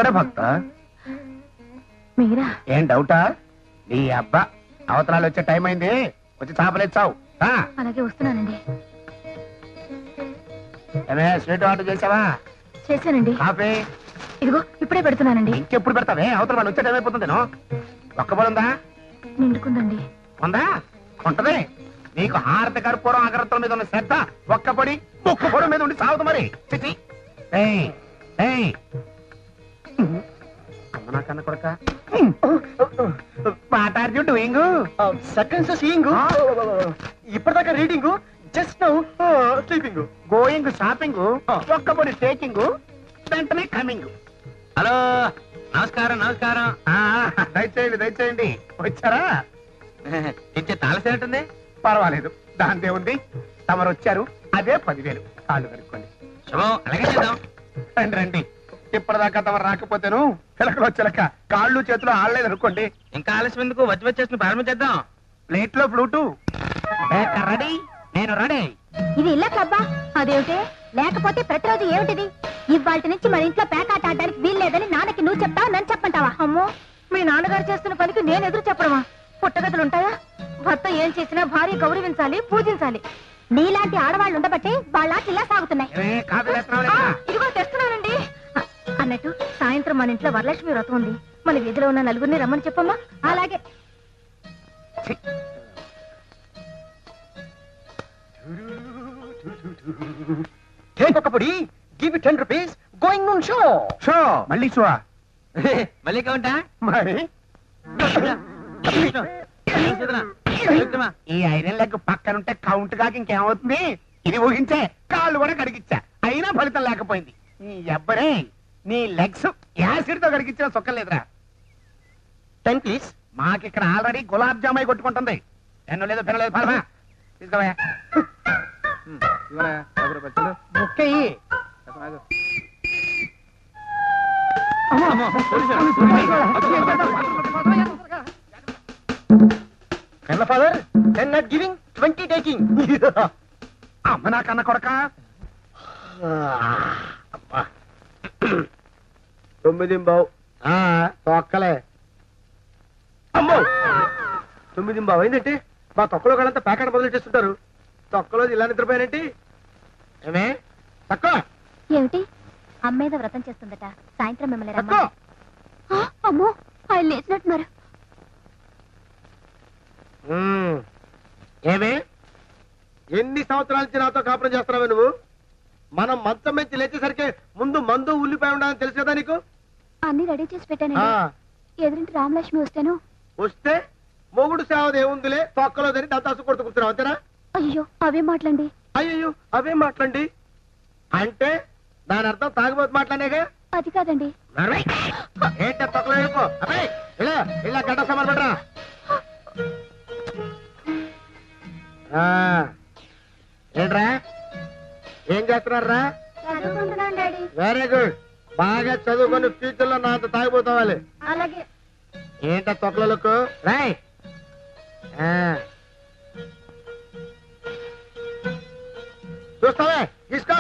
భక్త మీరా? ఏం డౌటా? నీ అబ్బా అవతరాలు వచ్చే టైం అయింది, వచ్చి చేపలేచ్చావు. అలాగే వస్తున్నానండి. స్వీట్ ఆర్డర్ చేసావా? చేశానండి. కాఫీ ఇదిగో ఇప్పుడే పెడుతున్నానండి. ఇంకెప్పుడు పెడతావే? అవతల వాళ్ళు వచ్చే టైం అయిపోతుంది. ఒక్క పొడి ఉందా? నిండుకుందండి. ఉందా? ఉంటది. నీకు హారతి కర్పూరం అగరత్తుల మీద ఉన్న శ్రద్ధ ఒక్క పొడి ఒక్క పొడి మీద ఉండి సాగుతు మరి. చిచి అమ్మనా కన్న కొడక. What are you doing? Seconds seeing, ఇప్పటిదాకా reading, just now sleeping. Going shopping, ఒక్క పొడి టేకింగ్, వెంటనే కమింగ్. హలో, నమస్కారం. నమస్కారం. దయచేయండి దయచేయండి. వచ్చారా? తెచ్చే తాళసేనట్టుంది. పర్వాలేదు, దాంతే ఉంది. తమరు వచ్చారు, అదే 10,000. కాళ్ళు కనుక్కోండి. శుభం, అలాగే చేద్దాం. రండి రండి. ఇప్పటిదాకా తమరు రాకపోతేను పిలకలు వచ్చేలక కాళ్ళు చేతులు ఆడలేదు అనుకోండి. ఇంకా ఆలస్యం ఎందుకు? వచ్చి ప్రారంభించేద్దాం. ప్లేట్ లో ఫ్లూటు. రెడీ? నేను రెడీ. ఇది ఇల్ల క్లబ్బా? అదేమిటి? లేకపోతే ప్రతిరోజు ఏమిటిది? ఇవాళ నుంచి మన ఇంట్లో పేకాట ఆడడానికి వీల్లేదని నాన్నకి నువ్వు చెప్తావా, నన్ను చెప్పంటావా? అమ్మో, మీ నాన్నగారు చేస్తున్న పనికి నేను ఎదురు చెప్పడమా? పుట్టగతులుంటాయా? భర్త ఏం చేసినా భార్య గౌరవించాలి, పూజించాలి. నీలాంటి ఆడవాళ్ళు ఉండబట్టే వాళ్ళ ఇలా సాగుతున్నాయి. ఇదిగో తెస్తున్నానండి. అన్నట్టు సాయంత్రం మన ఇంట్లో వరలక్ష్మి వ్రతం ఉంది. మన వీధిలో ఉన్న నలుగురిని రమ్మని చెప్పమ్మా. అలాగే. ఒకపడి give 10 rupees, going on show. Show మళ్ళీ షో? మళ్ళీ కౌంటా? మరి ఈ ఐరన్ లెగ్ పక్కనుంటే కౌంట్ కాక ఇంకేమవుతుంది? ఇది ఊహించే కాళ్ళు కూడా కడిగిచ్చా, అయినా ఫలితం లేకపోయింది. నీ ఎవ్వరే నీ లెగ్స్ యాసిడ్ తో కడిగిచ్చిన సొక్కలేదురా. 10 ప్లీజ్. మాకిక్కడ ఆల్రెడీ గులాబ్ జామ్ అయి కొట్టుకుంటుంది. ఎన్నో లేదు పిల్లలేదు. ఫలమా తీసుకోవా. బుక్కయ్యి. Father 10 not giving, 20 taking. అమ్మ నా కన్న కొడక. 9 బావు. తొక్కలే. అమ్మో, 9 బావు అయిందంటే మా తొక్కలో వాళ్ళంతా ప్యాకెట్ మొదలు చేస్తుంటారు. తొక్కలో ఇలా నిద్రపోయానంటే ఏమే తక్కువ? ఏమిటి? అమ్మేద వ్రతం చేస్తుందట, సాయంత్రం మిమ్మల్ని తక్కువ. అమ్మో, ఆయన లేచినట్టున్నారు. ఏమే ఎన్ని సంవత్సరాల నుంచి నాతో కాపురం చేస్తున్నావే నువ్వు? మనం మంచం మంచి లేచేసరికి ముందు మందు ఉల్లిపాయ ఉండాలని తెలుసు కదా నీకు? అన్ని రెడీ చేసి పెట్టానండి. ఎదురింటి రామలక్ష్మి వస్తేను. వస్తే మొగుడు సేవది ఏముందిలే, తొక్కలో దాన్ని దత్తాసు కొడుతూ కూర్చున్నావు అంతేనా? అయ్యో అవే మాటలండి. అయ్యో అవే మాట్లాడండి అంటే దాని అర్థం తాగుబోతు మాట్లాడేగా? అది కాదండి. ఏంట తొక్కలో వెళ్ళిపో. అబ్బాయి ఇలా ఇలా గడ్డ సమాన్ పడరా. ఏంట్రా ఏం చేస్తున్నారా? Very good. బాగా చదువుకొని ఫ్యూచర్ లో నా అంత తాగిపోతావాలి. అలాగే. ఏంట తొక్కలకు రాయ్. చూస్తావే తీసుకో.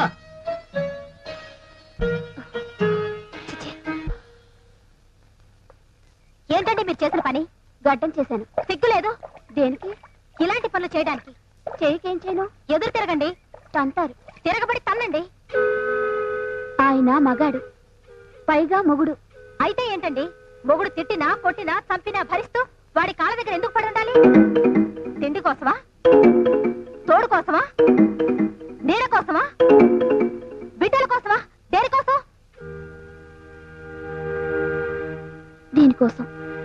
ఏంటంటే మీరు చేసిన పని? గడ్డం చేశాను. సిగ్గు లేదు దేనికి? ఇలాంటి పనులు చేయడానికి. చేయికేం చేయను? ఎదురు తిరగండి, తంతారు. తిరగబడి తన్నండి. ఆయన మగాడు, పైగా మొగుడు. అయితే ఏంటండి? మొగుడు తిట్టినా కొట్టినా చంపినా భరిస్తూ వాడి కాళ్ళ దగ్గర ఎందుకు పడి ఉండాలి? తిండి కోసమా? తోడు కోసమా? నీడ కోసమా? బిడ్డల కోసమా? దేనికోసం? దీనికోసం.